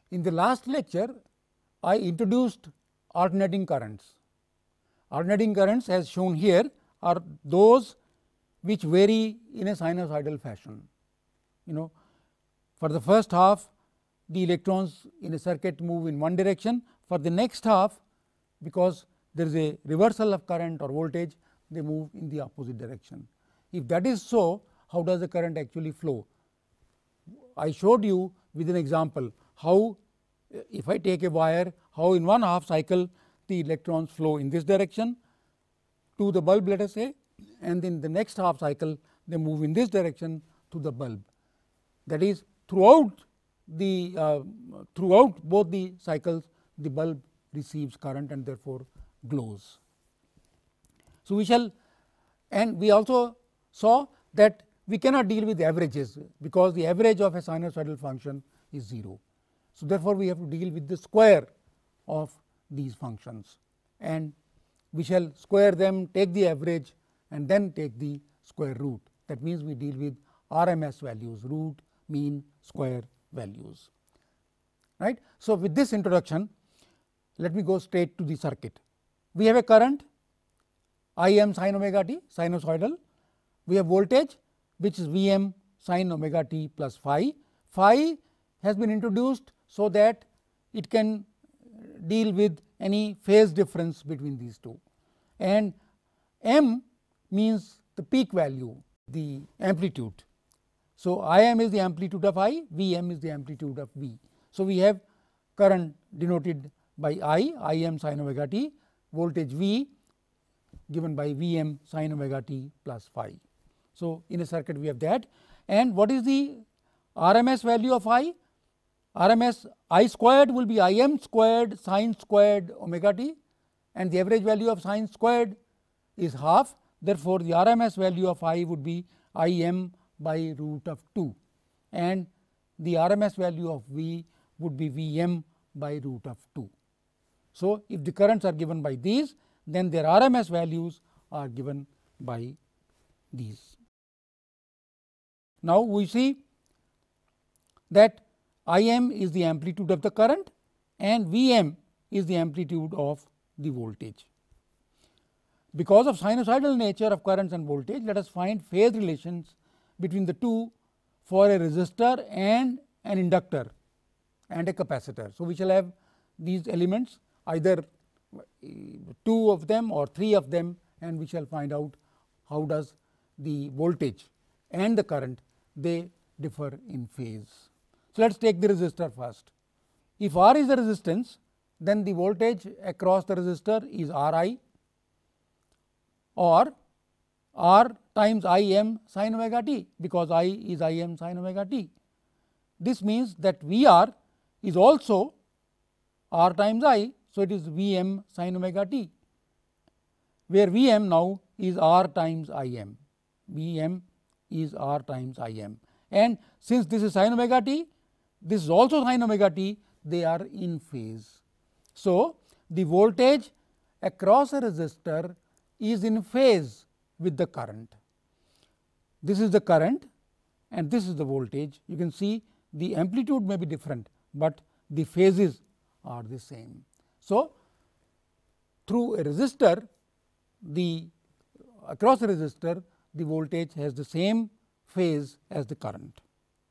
In the last lecture, I introduced alternating currents. Alternating currents, as shown here, are those which vary in a sinusoidal fashion. For the first half, the electrons in a circuit move in one direction. For the next half, because there is a reversal of current or voltage, they move in the opposite direction. If that is so, how does the current actually flow? I showed you with an example how, if I take a wire, how in one half cycle the electrons flow in this direction to the bulb, let us say, and in the next half cycle they move in this direction to the bulb. That is, throughout both the cycles, the bulb receives current and therefore glows. So, we also saw that we cannot deal with averages, because the average of a sinusoidal function is 0. So, therefore, we have to deal with the square of these functions, and we shall square them, take the average and then take the square root. That means, we deal with RMS values, root, mean, square values, right. So, with this introduction, let me go straight to the circuit. We have a current I m sin omega t, sinusoidal. We have voltage, which is V m sin omega t plus phi. Phi has been introduced so that it can deal with any phase difference between these two, and m means the peak value, the amplitude. So, I m is the amplitude of I, V m is the amplitude of V. So, we have current denoted by I m sin omega t, voltage V given by V m sin omega t plus phi. So, in a circuit we have that, and what is the RMS value of I? RMS I squared will be I m squared sin squared omega t, and the average value of sin squared is half. Therefore, the RMS value of I would be I m by root of 2, and the RMS value of V would be V m by root of 2. So, if the currents are given by these, then their RMS values are given by these. Now, we see that I m is the amplitude of the current and V m is the amplitude of the voltage. Because of sinusoidal nature of currents and voltage, let us find phase relations between the two for a resistor and an inductor and a capacitor. So, we shall have these elements, either 2 of them or 3 of them, and we shall find out how does the voltage and the current, they differ in phase. So, let us take the resistor first. If R is the resistance, then the voltage across the resistor is R I, or R times I m sin omega t, because I is I m sin omega t. This means that V r is also R times I. So, it is V m sin omega t, where V m now is R times I m, V m is R times I m, and since this is sin omega t, this is also sin omega t, they are in phase. So, the voltage across a resistor is in phase with the current. This is the current and this is the voltage. You can see the amplitude may be different, but the phases are the same. So, through a resistor, across a resistor, the voltage has the same phase as the current.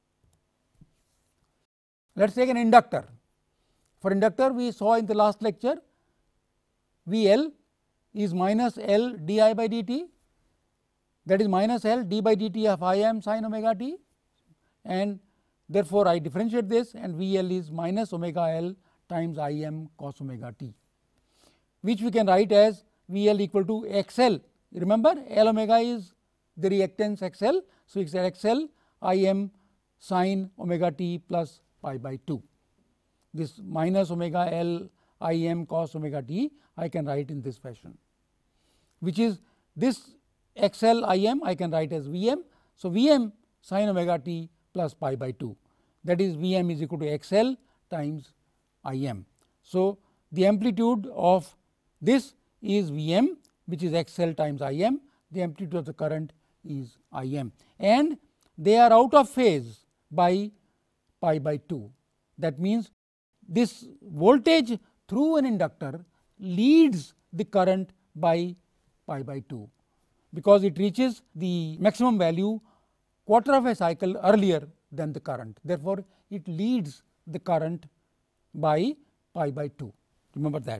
Let us take an inductor. For inductor, we saw in the last lecture, V L is minus L d I by dt, that is minus L d by dt of I m sin omega t, and therefore, I differentiate this, and V L is minus omega L times I m cos omega t, which we can write as V L equal to X L. Remember, L omega is the reactance X L. So, it is X L I m sin omega t plus pi by 2. This minus omega L I m cos omega t I can write in this fashion, which is this X L I m I can write as V m. So, V m sin omega t plus pi by 2, that is V m is equal to X L times I m. So, the amplitude of this is V m, which is X L times I m, the amplitude of the current is I m, and they are out of phase by pi by 2. That means, this voltage through an inductor leads the current by pi by 2, because it reaches the maximum value quarter of a cycle earlier than the current. Therefore, it leads the current by pi by 2. Remember that.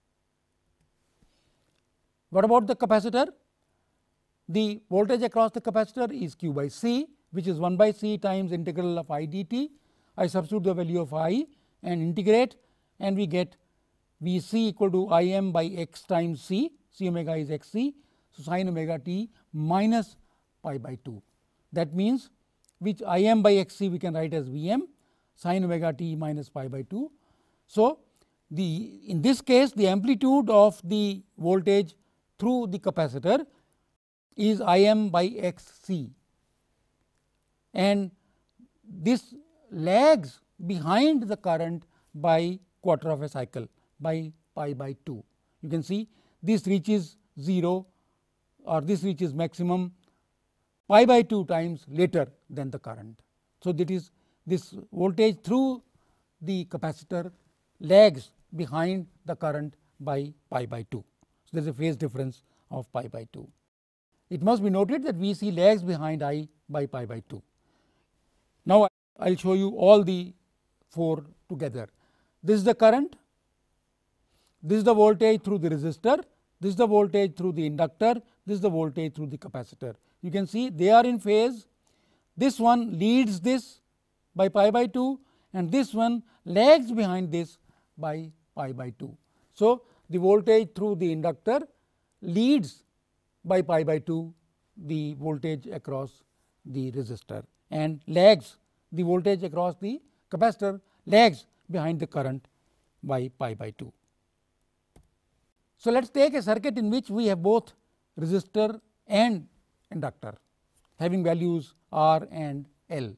What about the capacitor? The voltage across the capacitor is Q by C, which is 1 by C times integral of I dt. I substitute the value of I and integrate, and we get V c equal to I m by x times c, c omega is x c. So, sin omega t minus pi by 2. That means, which I m by x c we can write as V m sin omega t minus pi by 2. So, in this case the amplitude of the voltage through the capacitor is I m by x c, and this lags behind the current by quarter of a cycle by pi by 2. You can see this reaches 0 or this reaches maximum pi by 2 times later than the current. So, that is this voltage through the capacitor lags behind the current by pi by 2. So, there is a phase difference of pi by 2. It must be noted that V c lags behind I by pi by 2. Now, I will show you all the 4 together. This is the current, this is the voltage through the resistor, this is the voltage through the inductor, this is the voltage through the capacitor. You can see they are in phase. This one leads this by pi by 2 and this one lags behind this by pi by 2. So, the voltage through the inductor leads by pi by 2 the voltage across the resistor, and lags the voltage across the capacitor lags behind the current by pi by 2. So, let us take a circuit in which we have both resistor and inductor having values R and L.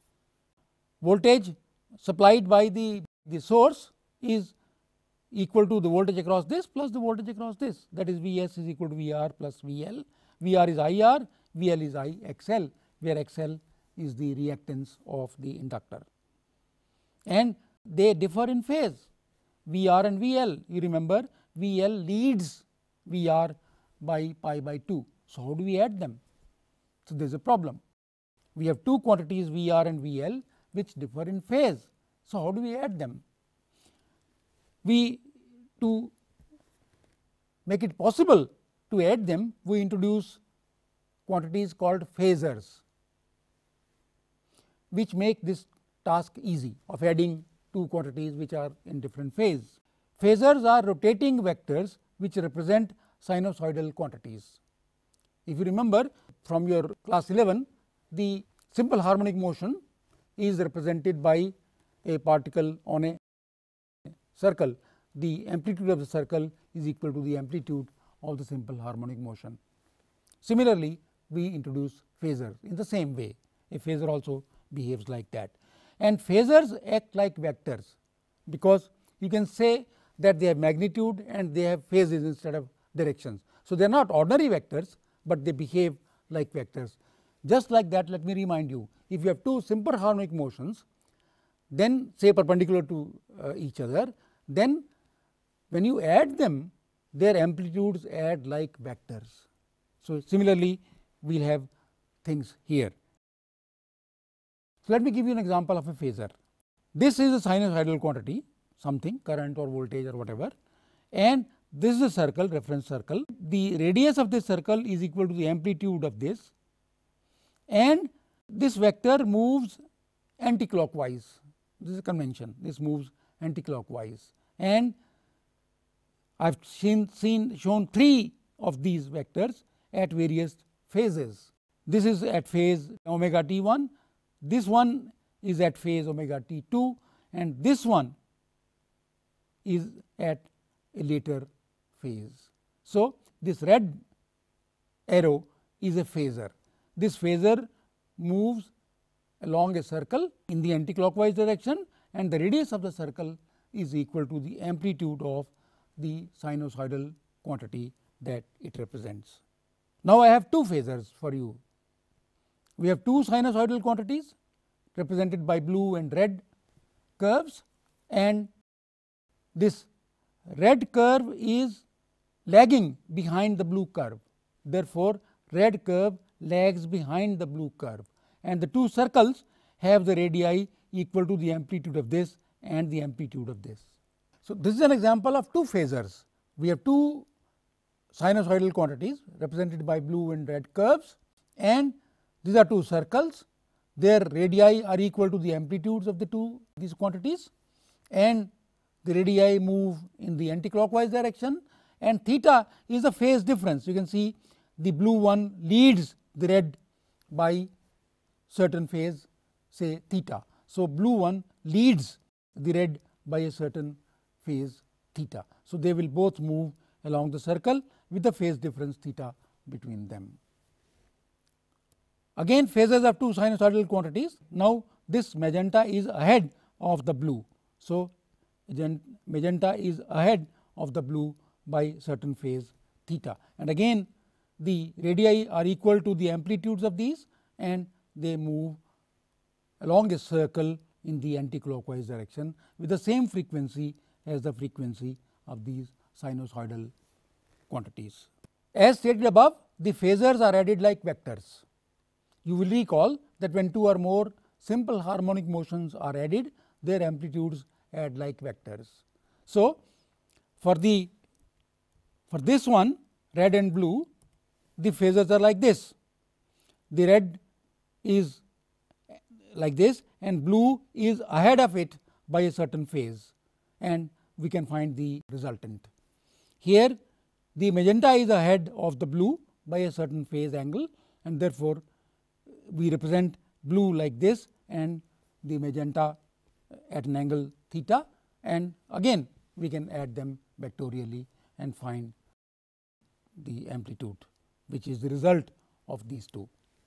Voltage supplied by the source is equal to the voltage across this plus the voltage across this, that is V s is equal to V r plus V L. V r is I r, V L is I x L, where x L is the reactance of the inductor, and they differ in phase. V r and V L, you remember V L leads V r by pi by 2. So, how do we add them? So, there is a problem. We have two quantities V r and V L which differ in phase. So, how do we add them? To make it possible to add them, we introduce quantities called phasors, which make this task easy of adding two quantities which are in different phase. Phasors are rotating vectors which represent sinusoidal quantities. If you remember from your class 11, the simple harmonic motion is represented by a particle on a circle. The amplitude of the circle is equal to the amplitude of the simple harmonic motion. Similarly, we introduce phasors in the same way. A phasor also behaves like that, and phasors act like vectors, because you can say that they have magnitude and they have phases instead of directions. So, they are not ordinary vectors, but they behave like vectors. Just like that, let me remind you, if you have two simple harmonic motions, then say perpendicular to each other, then when you add them, their amplitudes add like vectors. So, similarly, we will have things here. So, let me give you an example of a phasor. This is a sinusoidal quantity, something current or voltage or whatever, and this is a circle, reference circle. The radius of this circle is equal to the amplitude of this, and this vector moves anticlockwise. This is a convention, this moves anticlockwise, and I have shown 3 of these vectors at various phases. This is at phase omega t 1, this one is at phase omega t 2, and this one is at a later phase. So, this red arrow is a phasor. This phasor moves along a circle in the anticlockwise direction, and the radius of the circle is equal to the amplitude of the sinusoidal quantity that it represents. Now, I have two phasors for you. We have two sinusoidal quantities represented by blue and red curves, and this red curve is lagging behind the blue curve. Therefore, red curve lags behind the blue curve, and the two circles have the radii equal to the amplitude of this and the amplitude of this. So, this is an example of two phasors. We have two sinusoidal quantities represented by blue and red curves, and these are two circles. Their radii are equal to the amplitudes of these quantities, and the radii move in the anticlockwise direction, and theta is the phase difference. You can see the blue one leads the red by certain phase, say theta. So, blue one leads the red by a certain phase theta. So, they will both move along the circle with the phase difference theta between them. Again, phases of two sinusoidal quantities. Now, this magenta is ahead of the blue. So, magenta is ahead of the blue by certain phase theta, and again the radii are equal to the amplitudes of these, and they move along a circle in the anticlockwise direction with the same frequency as the frequency of these sinusoidal quantities. As stated above, the phasors are added like vectors. You will recall that when two or more simple harmonic motions are added, their amplitudes add like vectors. So, for this one, red and blue, the phasors are like this. The red is like this and blue is ahead of it by a certain phase, and we can find the resultant. Here the magenta is ahead of the blue by a certain phase angle, and therefore, we represent blue like this and the magenta at an angle theta, and again we can add them vectorially and find the amplitude, which is the result of these two.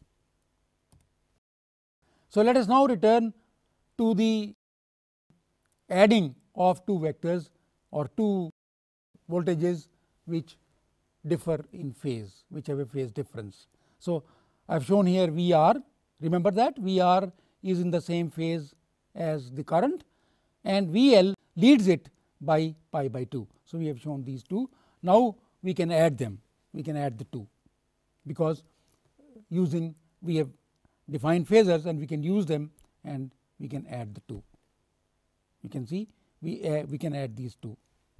So, let us now return to the adding of two vectors or two voltages which differ in phase, which have a phase difference. So, I have shown here VR. Remember that VR is in the same phase as the current, and VL leads it by pi by 2. So, we have shown these two. Now, we can add them, we can add the two, because we have defined phasors and we can use them and we can add the two. You can see we can add these two.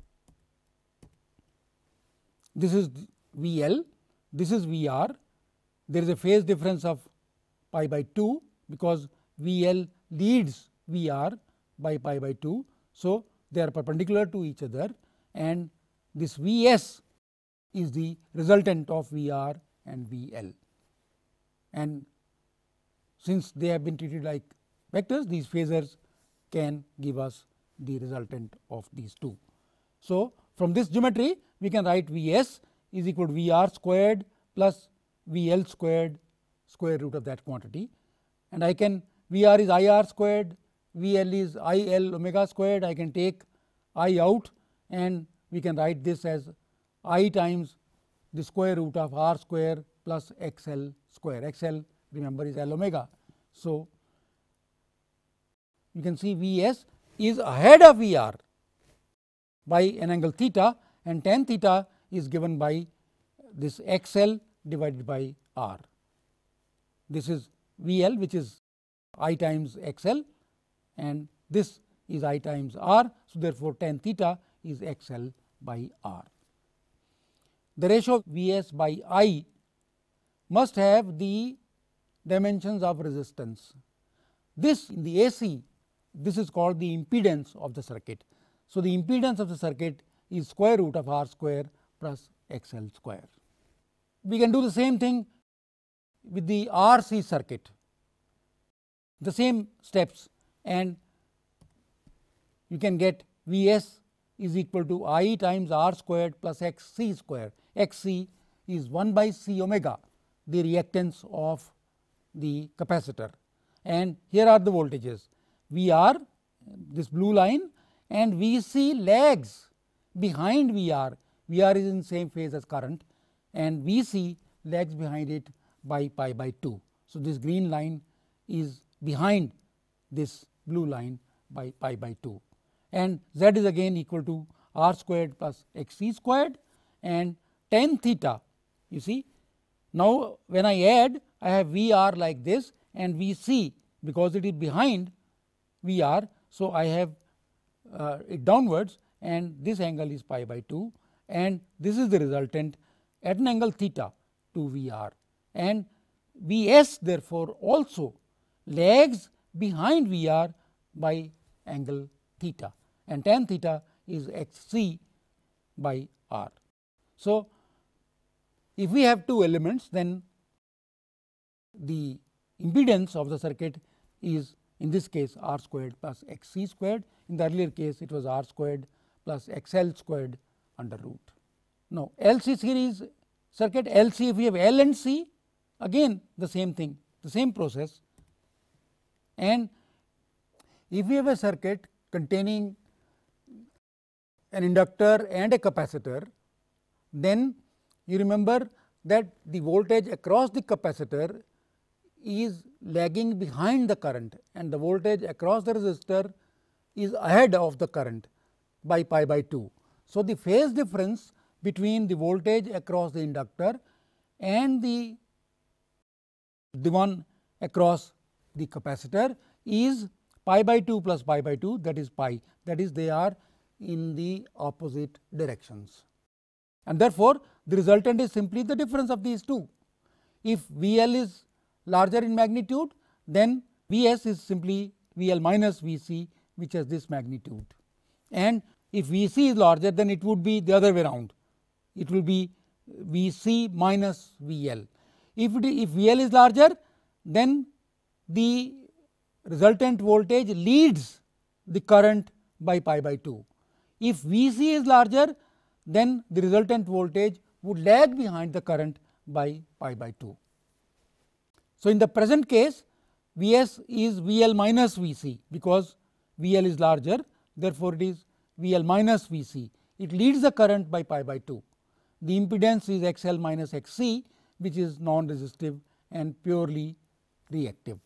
This is VL, this is VR. There is a phase difference of pi by 2 because VL leads VR by pi by 2. So, they are perpendicular to each other, and this Vs is the resultant of VR and VL, and since they have been treated like vectors, these phasors can give us the resultant of these two. So, from this geometry we can write Vs is equal to VR squared plus VL squared square root of that quantity, and I can VR is IR squared, VL is IL omega squared. I can take I out and we can write this as I times the square root of R square plus XL square. XL, remember, is L omega. So, you can see Vs is ahead of VR by an angle theta, and tan theta is given by this XL divided by R. This is VL, which is I times XL, and this is I times R. So, therefore, tan theta is XL by R. The ratio Vs by I must have the dimensions of resistance. This in the AC, this is called the impedance of the circuit. So, the impedance of the circuit is square root of R square plus XL square. We can do the same thing with the RC circuit, the same steps, and you can get Vs is equal to I times R squared plus Xc square. Xc is 1 by C omega, the reactance of the capacitor, and here are the voltages. VR, this blue line, and Vc lags behind VR. VR is in the same phase as current, and Vc lags behind it by pi by 2. So, this green line is behind this blue line by pi by 2, and z is again equal to r squared plus xc squared, and tan theta, you see. Now, when I add, I have Vr like this and Vc, because it is behind Vr. So, I have it downwards, and this angle is pi by 2, and this is the resultant at an angle theta to Vr, and Vs therefore also lags behind Vr by angle theta, and tan theta is xc by r. So, if we have two elements, then the impedance of the circuit is in this case r squared plus xc squared. In the earlier case, it was r squared plus xl squared under root. Now, LC series circuit, LC, if we have L and C, again the same thing, the same process. And if we have a circuit containing an inductor and a capacitor, then you remember that the voltage across the capacitor is lagging behind the current, and the voltage across the resistor is ahead of the current by pi by 2. So, the phase difference between the voltage across the inductor and the one across the capacitor is pi by 2 plus pi by 2, that is pi, that is they are in the opposite directions, and therefore, the resultant is simply the difference of these two. If VL is larger in magnitude, then Vs is simply VL minus Vc, which has this magnitude, and if Vc is larger, then it would be the other way around, it will be Vc minus VL. If VL is larger, then the resultant voltage leads the current by pi by 2. If Vc is larger, then the resultant voltage would lag behind the current by pi by 2. So, in the present case, Vs is VL minus Vc, because VL is larger, therefore, it is VL minus Vc. It leads the current by pi by 2. The impedance is XL minus XC, which is non-resistive and purely reactive.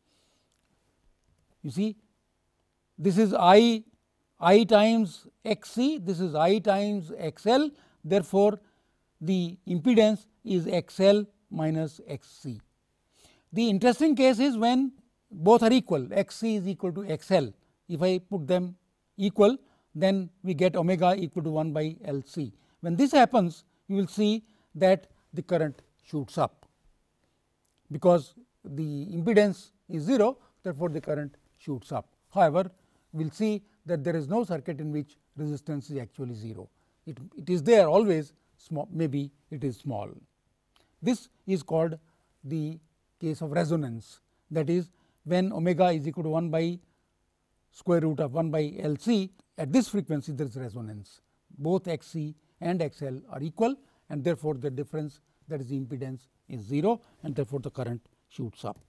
You see, this is I times Xc, this is I times XL, therefore, the impedance is XL minus Xc. The interesting case is when both are equal, Xc is equal to XL. If I put them equal, then we get omega equal to 1 by LC. When this happens, you will see that the current shoots up, because the impedance is 0, therefore, the current shoots up. However, we will see that there is no circuit in which resistance is actually 0. It is there always, small, maybe it is small. This is called the case of resonance, that is, when omega is equal to 1 by square root of 1 by LC, at this frequency there is resonance. Both Xc and XL are equal, and therefore, the difference, that is the impedance, is 0, and therefore, the current shoots up.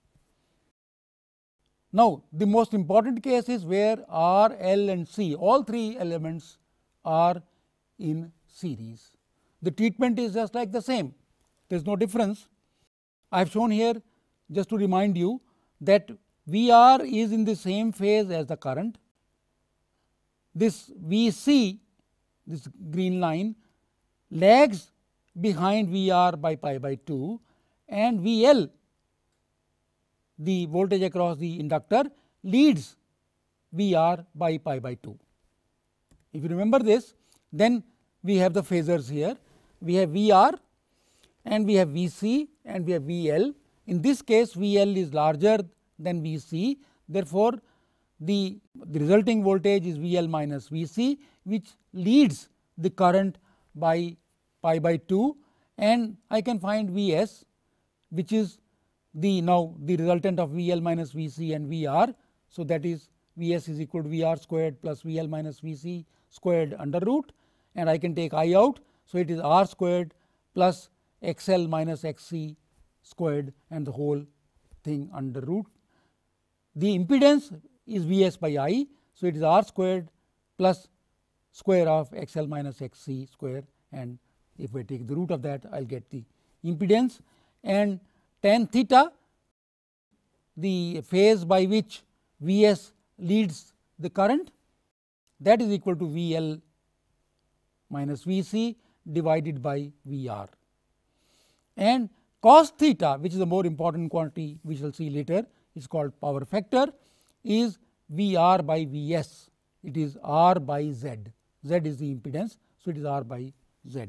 Now, the most important case is where R, L and C, all three elements are in series. The treatment is just like the same, there is no difference. I have shown here, just to remind you, that Vr is in the same phase as the current. This Vc, this green line, lags behind Vr by pi by 2, and Vl, the voltage across the inductor, leads Vr by pi by 2. If you remember this, then we have the phasors here. We have Vr and we have Vc and we have Vl. In this case, Vl is larger than Vc. Therefore, the resulting voltage is Vl minus Vc, which leads the current by pi by 2, and I can find Vs, which is the now the resultant of Vl minus Vc and Vr. So, that is Vs is equal to Vr squared plus Vl minus Vc squared under root, and I can take I out. So, it is R squared plus XL minus Xc squared and the whole thing under root. The impedance is Vs by I. So, it is R squared plus square of XL minus Xc square, and if I take the root of that, I will get the impedance, and tan theta, the phase by which Vs leads the current, that is equal to VL minus Vc divided by Vr. And cos theta, which is a more important quantity we shall see later, is called power factor, is Vr by Vs. It is R by Z. Z is the impedance, so it is R by Z.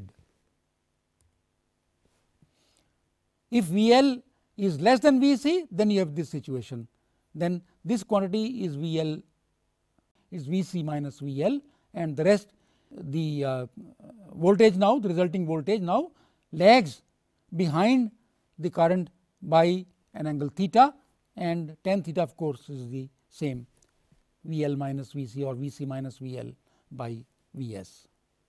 If VL is less than Vc, then you have this situation. Then this quantity is VL is Vc minus VL, and the rest, the voltage now, the resulting voltage now lags behind the current by an angle theta, and tan theta of course is the same, VL minus Vc or Vc minus VL by Vs,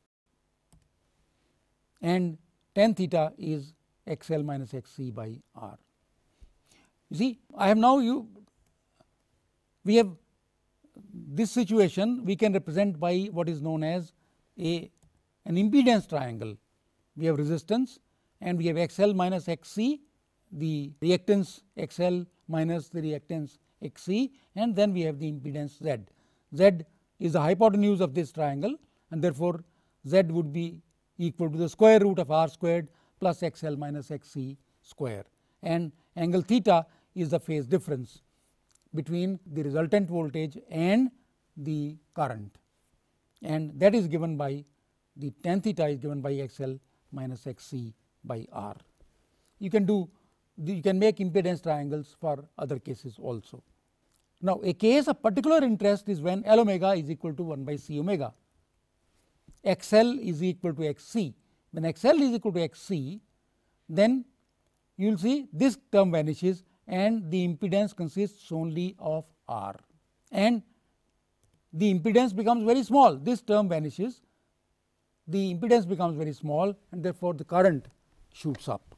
and tan theta is XL minus XC by R. You see, I have now we have this situation we can represent by what is known as an impedance triangle. We have resistance and we have XL minus XC, the reactance XL minus the reactance XC, and then we have the impedance Z. Z is the hypotenuse of this triangle, and therefore Z would be equal to the square root of R squared plus XL minus XC square, and angle theta is the phase difference between the resultant voltage and the current, and that is given by the tan theta is given by XL minus XC by R. You can make impedance triangles for other cases also. Now, a case of particular interest is when L omega is equal to 1 by C omega. XL is equal to XC. When XL is equal to XC, then you will see this term vanishes and the impedance consists only of R, and the impedance becomes very small. This term vanishes, the impedance becomes very small, and therefore the current shoots up.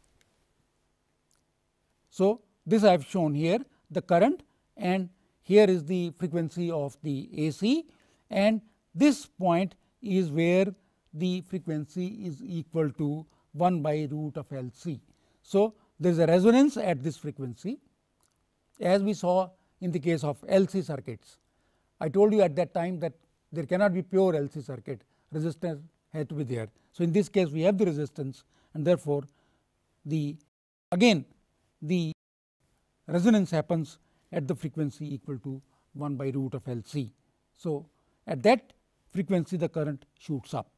So, this I have shown here the current, and here is the frequency of the AC, and this point is where the frequency is equal to 1 by root of LC. So, there is a resonance at this frequency, as we saw in the case of LC circuits. I told you at that time that there cannot be pure LC circuit, resistance had to be there. So, in this case we have the resistance, and therefore, again the resonance happens at the frequency equal to 1 by root of LC. So, at that frequency the current shoots up.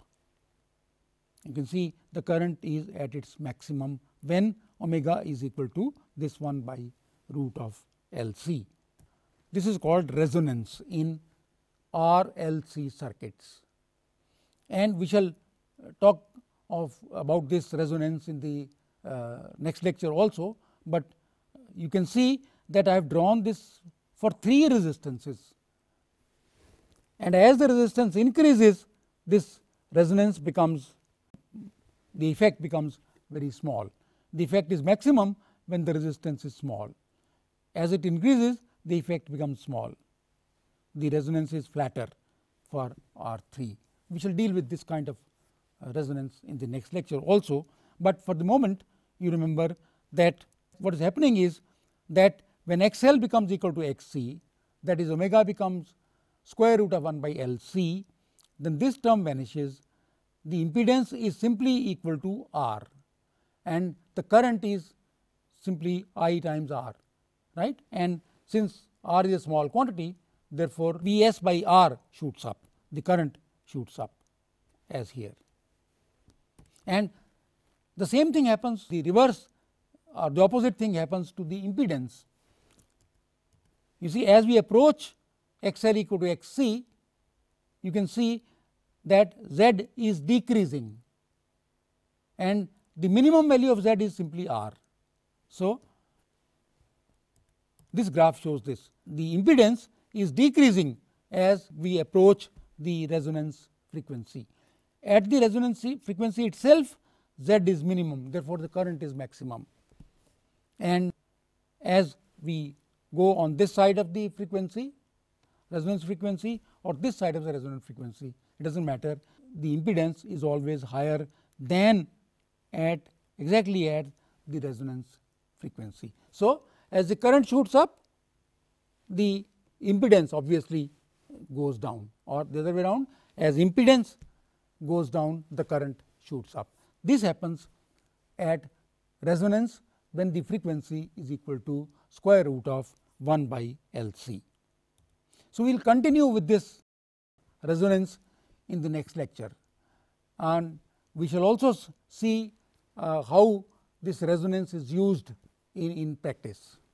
You can see the current is at its maximum when omega is equal to this 1 by root of LC. This is called resonance in RLC circuits, and we shall talk about this resonance in the next lecture also, but you can see that I have drawn this for 3 resistances, and as the resistance increases, this resonance becomes, the effect becomes very small. The effect is maximum when the resistance is small. As it increases, the effect becomes small. The resonance is flatter for R3. We shall deal with this kind of resonance in the next lecture also, but for the moment you remember that what is happening is that when XL becomes equal to XC, that is omega becomes square root of 1 by LC, then this term vanishes, the impedance is simply equal to R, and the current is simply I times R, right, and since R is a small quantity, therefore Vs by R shoots up, the current shoots up as here. And the same thing happens, the reverse or the opposite thing happens to the impedance. You see, as we approach XL equal to XC, you can see that Z is decreasing, and the minimum value of Z is simply R. So, this graph shows this, the impedance is decreasing as we approach the resonance frequency. At the resonance frequency itself, Z is minimum, therefore, the current is maximum, and as we go on this side of the frequency, resonance frequency, or this side of the resonance frequency, it does not matter, the impedance is always higher than exactly at the resonance frequency. So, as the current shoots up, the impedance obviously goes down, or the other way around, as impedance goes down the current shoots up. This happens at resonance when the frequency is equal to square root of 1 by L C. So, we will continue with this resonance in the next lecture, and we shall also see how this resonance is used in practice.